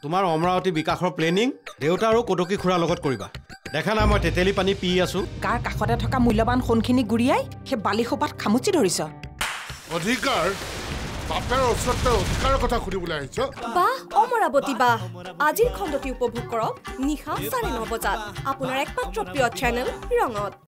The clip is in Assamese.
তোমাৰ অমৰাৱতী বিকাশৰ প্লেনিং দেউতা আৰু কটকী খুৰাৰ লগত কৰিবা দেখা না মই তেতেলী পানী পি আছো কাৰ কাষতে থকা মূল্যবান সোণখিনি গুৰিয়াই সেই বালিসোপাত খামুচি ধৰিছ অধিকাৰ বাপেৰ ওচৰতে অধিকাৰৰ কথা শুনিবলৈ আহিছ বাহ অমৰাৱতী বাহ আজিৰ খণ্ডটি উপভোগ কৰক নিশা 9:30 বজাত আপোনাৰ একমাত্ৰ প্ৰিয় চেনেল ৰঙত